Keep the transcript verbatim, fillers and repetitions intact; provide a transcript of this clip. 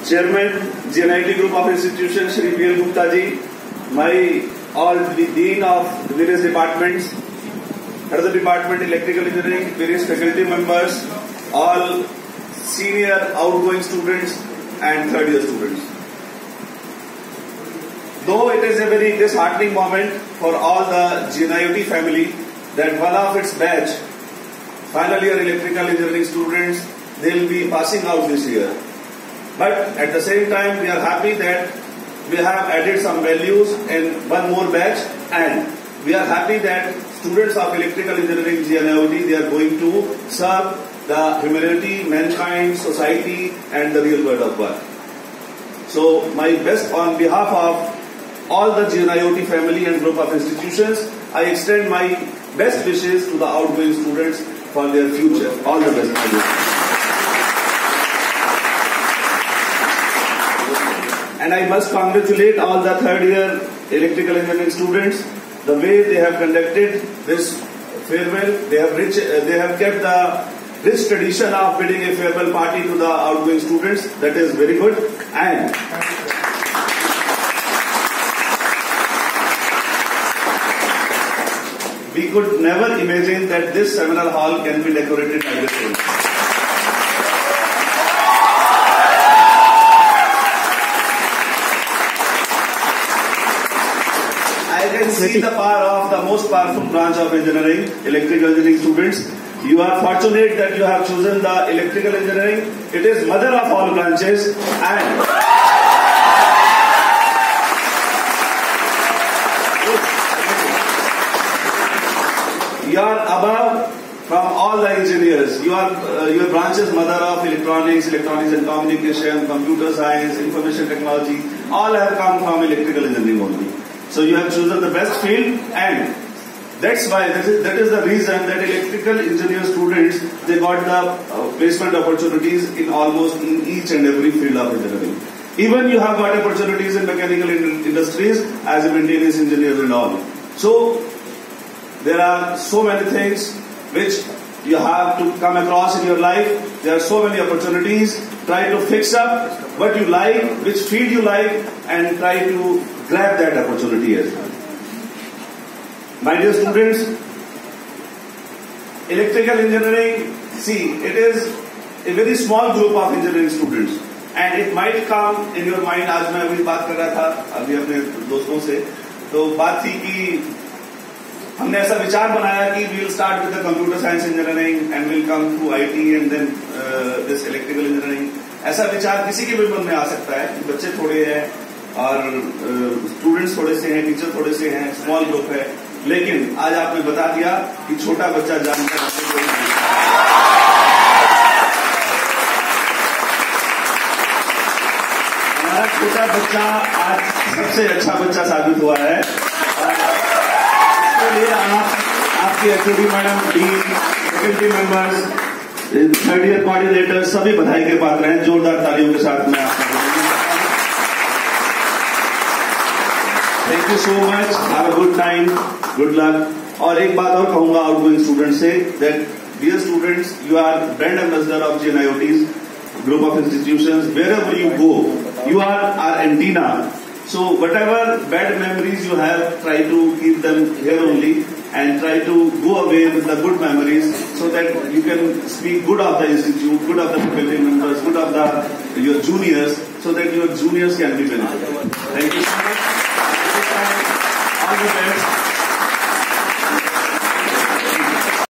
Chairman, G N I T Group of Institutions, Shri P L Gupta ji, my all the Dean of various departments, Head of the Department Electrical Engineering, various faculty members, all senior outgoing students and third year students. Though it is a very disheartening moment for all the G N I O T family that one of its batch, final year electrical engineering students, they will be passing out this year. But at the same time, we are happy that we have added some values in one more batch, and we are happy that students of electrical engineering G N I O T, they are going to serve the humanity, mankind, society, and the real world of work. So my best on behalf of all the G N I O T family and group of institutions, I extend my best wishes to the outgoing students for their future. All the best. And I must congratulate all the third year electrical engineering students. The way they have conducted this farewell, they have rich, uh, they have kept the rich tradition of bidding a farewell party to the outgoing students. That is very good. And we could never imagine that this seminar hall can be decorated like this. I can see the power of the most powerful branch of engineering, electrical engineering students. You are fortunate that you have chosen the electrical engineering. It is mother of all branches, and you are above from all the engineers. You are uh, your branch is mother of electronics, electronics and communication, computer science, information technology. All have come from electrical engineering only. So you have chosen the best field, and that's why that is, that is the reason that electrical engineer students, they got the uh, placement opportunities in almost in each and every field of engineering. Even you have got opportunities in mechanical in industries as a maintenance engineer and all. So there are so many things which you have to come across in your life. There are so many opportunities. Try to fix up what you like, which field you like, and try to grab that opportunity as well. My dear students, electrical engineering, see, it is a very small group of engineering students, and it might come in your mind. आज मैं अभी बात कर रहा था अभी अपने दोस्तों से, तो बात थी कि हमने ऐसा विचार बनाया कि we'll start with the computer science engineering and we'll come to I T and then uh, this electrical engineering. ऐसा विचार किसी के भी मन में आ सकता है कि बच्चे थोड़े हैं और स्टूडेंट्स uh, थोड़े से हैं, टीचर थोड़े से हैं, स्मॉल ग्रुप है, लेकिन आज आपने बता दिया कि छोटा बच्चा जानकर हमारा छोटा बच्चा आज सबसे अच्छा बच्चा साबित हुआ है। इसके लिए आप आपके HOD madam, dean, faculty members, third year coordinator सभी बधाई के पात्र हैं। जोरदार तालियों के साथ में आपका thank you so much. Have a good time, good luck. और एक बात और कहूंगा आउटगोइंग स्टूडेंट से, that dear students, you are brand ambassador of G N I O T's group of institutions. Wherever you go, you are our antenna. So whatever bad memories you have, try to keep them here only and try to go away with the good memories, so that you can speak good of the institute, good of the faculty members, good of the your juniors, so that your juniors can be benefited. Thank you so much. All the best.